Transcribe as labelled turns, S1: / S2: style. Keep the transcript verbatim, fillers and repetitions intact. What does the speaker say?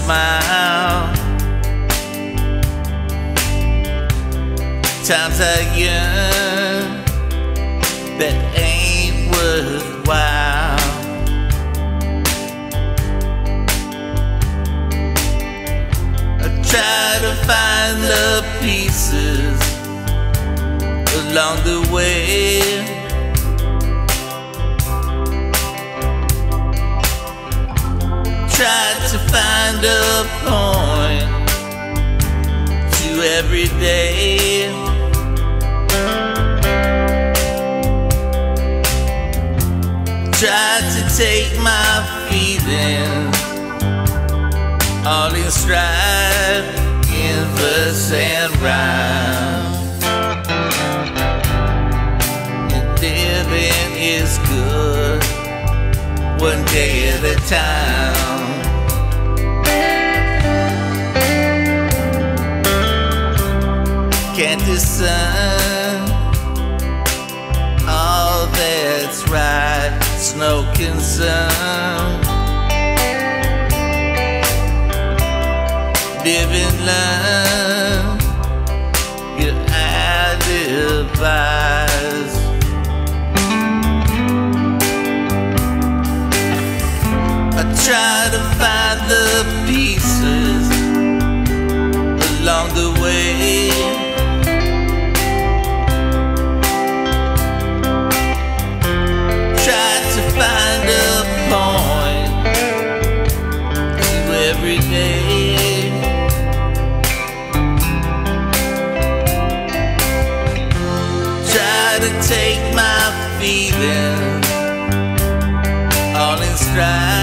S1: smile. Times I yearn that ain't worthwhile. I try to find the pieces along the way. Try to find a point to every day. Try to take my feelings all in stride, in verse and rhyme. And living is good, one day at a time. Can't discern all that's right, it's no concern. Live and learn, your advice. I try to find the pieces along the way. Try to find a point to every day. Try to take my feelings all in stride.